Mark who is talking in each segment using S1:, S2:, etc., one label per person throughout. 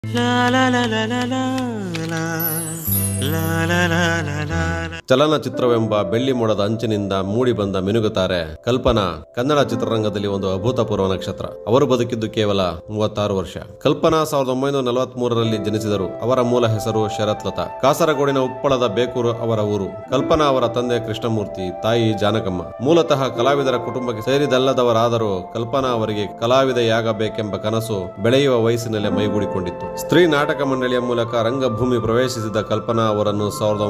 S1: ಚಲನಚಿತ್ರವೆಂಬ ಬೆಳ್ಳಿ ಮೋಡದ ಅಂಚಿನಿಂದ ಮೂಡಿ ಬಂದ ಮಿನುಗುತ್ತಾರೆ ಕಲ್ಪನಾ ಕನ್ನಡ ಚಿತ್ರರಂಗದಲ್ಲಿ ಒಂದು ಅಭೂತಪೂರ್ವ ನಕ್ಷತ್ರ. ಅವರು ಬದುಕಿದ್ದು ಕೇವಲ 36 ವರ್ಷ. ಕಲ್ಪನಾ 1943ರಲ್ಲಿ ಜನಿಸಿದರು. ಅವರ ಮೂಲ ಹೆಸರು ಶರತ್ ಲತಾ. ಕಾಸರಗೋಡಿನ ಉಪ್ಪಳದ ಬೇಕೂರು ಅವರ ಊರು. ಕಲ್ಪನಾ ಅವರ ತಂದೆ ಕೃಷ್ಣಮೂರ್ತಿ, ತಾಯಿ ಜಾನಕಮ್ಮ. ಮೂಲತಃ ಕಲಾವಿದರ ಕುಟುಂಬಕ್ಕೆ ಸೇರಿದಲ್ಲದವರಾದರೂ ಕಲ್ಪನಾ ಅವರಿಗೆ ಕಲಾವಿದೆಯಾಗಬೇಕೆಂಬ ಕನಸು ಬೆಳೆಯುವ ವಯಸ್ಸಿನಲ್ಲೇ ಮೈಗೂಡಿಕೊಂಡಿತ್ತು. ಸ್ತ್ರೀ ನಾಟಕ ಮಂಡಳಿಯ ಮೂಲಕ ರಂಗಭೂಮಿ ಪ್ರವೇಶಿಸಿದ ಕಲ್ಪನಾ ಅವರನ್ನು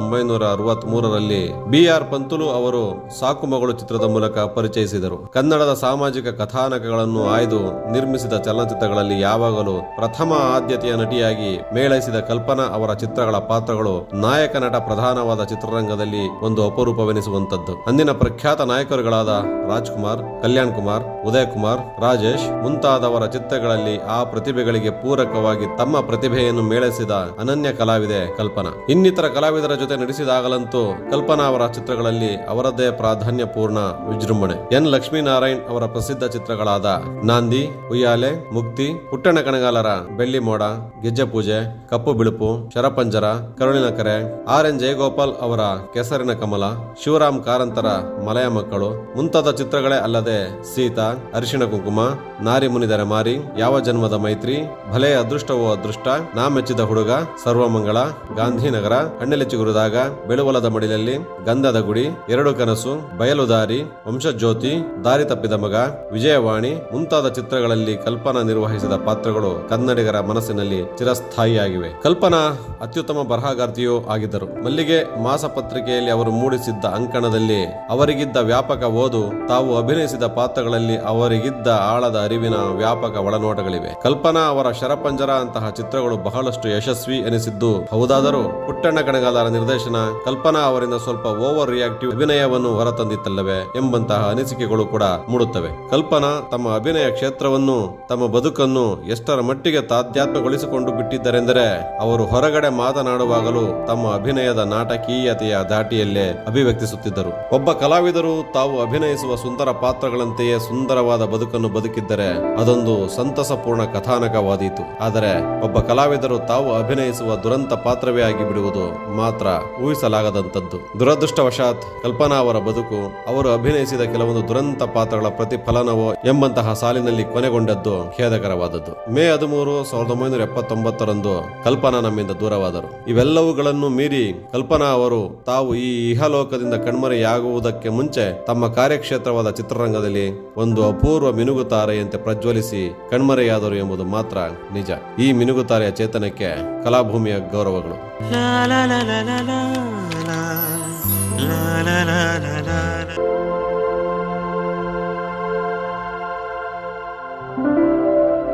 S1: 1963ರಲ್ಲಿ ಬಿ.ಆರ್. ಪಂತುಲು ಅವರು ಸಾಕು ಮಗಳು ಚಿತ್ರದ ಮೂಲಕ ಪರಿಚಯಿಸಿದರು. ಕನ್ನಡದ ಸಾಮಾಜಿಕ ಕಥಾನಕಗಳನ್ನು ಆಯ್ದು ನಿರ್ಮಿಸಿದ ಚಲನಚಿತ್ರಗಳಲ್ಲಿ ಯಾವಾಗಲೂ ಪ್ರಥಮ ಆದ್ಯತೆಯ ನಟಿಯಾಗಿ ಮೇಳೈಸಿದ ಕಲ್ಪನಾ ಅವರ ಚಿತ್ರಗಳ ಪಾತ್ರಗಳು ನಾಯಕ ನಟ ಪ್ರಧಾನವಾದ ಚಿತ್ರರಂಗದಲ್ಲಿ ಒಂದು ಅಪರೂಪವೆನಿಸುವಂತದ್ದು. ಅಂದಿನ ಪ್ರಖ್ಯಾತ ನಾಯಕರುಗಳಾದ ರಾಜ್ಕುಮಾರ್, ಕಲ್ಯಾಣ್ ಕುಮಾರ್, ಉದಯ್ ಕುಮಾರ್, ರಾಜೇಶ್ ಮುಂತಾದವರ ಚಿತ್ರಗಳಲ್ಲಿ ಆ ಪ್ರತಿಭೆಗಳಿಗೆ ಪೂರಕವಾಗಿ ತಮ್ಮ ಪ್ರತಿಭೆಯನ್ನು ಮೇಳೈಸಿದ ಅನನ್ಯ ಕಲಾವಿದೆ ಕಲ್ಪನಾ. ಇನ್ನಿತರ ಕಲಾವಿದರ ಜೊತೆ ನಡೆಸಿದಾಗಲಂತೂ ಕಲ್ಪನಾ ಅವರ ಚಿತ್ರಗಳಲ್ಲಿ ಅವರದ್ದೇ ಪ್ರಾಧಾನ್ಯಪೂರ್ಣ ವಿಜೃಂಭಣೆ. ಎನ್ ಲಕ್ಷ್ಮೀನಾರಾಯಣ್ ಅವರ ಪ್ರಸಿದ್ಧ ಚಿತ್ರಗಳಾದ ನಾಂದಿ, ಉಯ್ಯಾಲೆ, ಮುಕ್ತಿ, ಪುಟ್ಟಣ ಕಣಗಾಲರ ಬೆಳ್ಳಿ ಮೋಡ, ಗೆಜ್ಜೆ ಪೂಜೆ, ಕಪ್ಪು ಬಿಳುಪು, ಶರಪಂಜರ, ಕರುಳಿನ ಕರೆ, ಆರ್ ಎನ್ ಜಯಗೋಪಾಲ್ ಅವರ ಕೆಸರಿನ ಕಮಲ, ಶಿವರಾಮ್ ಕಾರಂತರ ಮಲೆಯ ಮಕ್ಕಳು ಮುಂತಾದ ಚಿತ್ರಗಳೇ ಅಲ್ಲದೆ ಸೀತಾ, ಅರಿಶಿಣ ಕುಂಕುಮ, ನಾರಿ ಮುನಿದರೆ ಮಾರಿ, ಯಾವ ಜನ್ಮದ ಮೈತ್ರಿ, ಭಲೆ ಅದೃಷ್ಟವೋ ಅದೃಷ್ಟ, ನಾ ಮೆಚ್ಚಿದ ಹುಡುಗ, ಸರ್ವಮಂಗಳ, ಗಾಂಧಿನಗರ, ಹಣ್ಣೆಲೆ ಚಿಗುರಿದಾಗ, ಬೆಳುವಲದ ಮಡಿಲಲ್ಲಿ, ಗಂಧದ ಗುಡಿ, ಎರಡು ಕನಸು, ಬಯಲುದಾರಿ, ವಂಶಜ್ಯೋತಿ, ದಾರಿ ತಪ್ಪಿದ ಮಗ, ವಿಜಯವಾಣಿ ಮುಂತಾದ ಚಿತ್ರಗಳಲ್ಲಿ ಕಲ್ಪನಾ ನಿರ್ವಹಿಸಿದ ಪಾತ್ರಗಳು ಕನ್ನಡಿಗರ ಮನಸ್ಸಿನಲ್ಲಿ ಚಿರಸ್ಥಾಯಿಯಾಗಿವೆ. ಕಲ್ಪನಾ ಅತ್ಯುತ್ತಮ ಬರಹಗಾರ್ತಿಯೂ ಆಗಿದ್ದರು. ಮಲ್ಲಿಗೆ ಮಾಸಪತ್ರಿಕೆಯಲ್ಲಿ ಅವರು ಮೂಡಿಸಿದ್ದ ಅಂಕಣದಲ್ಲಿ ಅವರಿಗಿದ್ದ ವ್ಯಾಪಕ ಓದು, ತಾವು ಅಭಿನಯಿಸಿದ ಪಾತ್ರಗಳಲ್ಲಿ ಅವರಿಗಿದ್ದ ಆಳದ ಅರಿವಿನ ವ್ಯಾಪಕ ಒಳನೋಟಗಳಿವೆ. ಕಲ್ಪನಾ ಅವರ ಶರಪಂಜರ ಅಂತಹ ಚಿತ್ರಗಳು ಬಹಳಷ್ಟು ಯಶಸ್ವಿ ಎನಿಸಿದ್ದು ಹೌದಾದರೂ ಪುಟ್ಟಣ್ಣ ಕಣಗಾಲರ ನಿರ್ದೇಶನ ಕಲ್ಪನಾ ಅವರಿಂದ ಸ್ವಲ್ಪ ಓವರ್ ರಿಯಾಕ್ಟಿವ್ ಅಭಿನಯವನ್ನು ಹೊರತಂದಿತ್ತಲ್ಲವೇ ಎಂಬಂತಹ ಅನಿಸಿಕೆಗಳು ಕೂಡ ಮೂಡುತ್ತವೆ. ಕಲ್ಪನಾ ತಮ್ಮ ಅಭಿನಯ ಕ್ಷೇತ್ರವನ್ನು, ತಮ್ಮ ಬದುಕನ್ನು ಎಷ್ಟರ ಮಟ್ಟಿಗೆ ತಾಧ್ಯಾತ್ಮಗೊಳಿಸಿಕೊಂಡು ಬಿಟ್ಟಿದ್ದರೆಂದರೆ ಅವರು ಹೊರಗಡೆ ಮಾತನಾಡುವಾಗಲೂ ತಮ್ಮ ಅಭಿನಯದ ನಾಟಕೀಯತೆಯ ಧಾಟಿಯಲ್ಲೇ ಅಭಿವ್ಯಕ್ತಿಸುತ್ತಿದ್ದರು. ಒಬ್ಬ ಕಲಾವಿದರು ತಾವು ಅಭಿನಯಿಸುವ ಸುಂದರ ಪಾತ್ರಗಳಂತೆಯೇ ಸುಂದರವಾದ ಬದುಕನ್ನು ಬದುಕಿದ್ದರೆ ಅದೊಂದು ಸಂತಸಪೂರ್ಣ ಕಥಾನಕವಾದೀತು. ಆದರೆ ಒಬ್ಬ ಕಲಾವಿದರು ತಾವು ಅಭಿನಯಿಸುವ ದುರಂತ ಪಾತ್ರವೇ ಆಗಿ ಬಿಡುವುದು ಮಾತ್ರ ಊಹಿಸಲಾಗದಂತದ್ದು. ದುರದೃಷ್ಟವಶಾತ್ ಕಲ್ಪನಾ ಅವರ ಬದುಕು ಅವರು ಅಭಿನಯಿಸಿದ ಕೆಲವೊಂದು ದುರಂತ ಪಾತ್ರಗಳ ಪ್ರತಿಫಲನವೋ ಎಂಬಂತಹ ಸಾಲಿನಲ್ಲಿ ಕೊನೆಗೊಂಡದ್ದು ಖೇದಕರವಾದದ್ದು. ಮೇ 13, 1979ರಂದು ಕಲ್ಪನಾ ನಮ್ಮಿಂದ ದೂರವಾದರು. ಇವೆಲ್ಲವುಗಳನ್ನು ಮೀರಿ ಕಲ್ಪನಾ ಅವರು ತಾವು ಈ ಇಹಲೋಕದಿಂದ ಕಣ್ಮರೆಯಾಗುವುದಕ್ಕೆ ಮುಂಚೆ ತಮ್ಮ ಕಾರ್ಯಕ್ಷೇತ್ರವಾದ ಚಿತ್ರರಂಗದಲ್ಲಿ ಒಂದು ಅಪೂರ್ವ ಮಿನುಗುತಾರೆಯಂತೆ ಪ್ರಜ್ವಲಿಸಿ ಕಣ್ಮರೆಯಾದರು ಎಂಬುದು ಮಾತ್ರ ನಿಜ. ಈ ಮಿನುಗುತಾರೆಯ ಚೇತನಕ್ಕೆ ಕಲಾಭೂಮಿಯ ಗೌರವಗಳು.
S2: la la la la la la la la la la la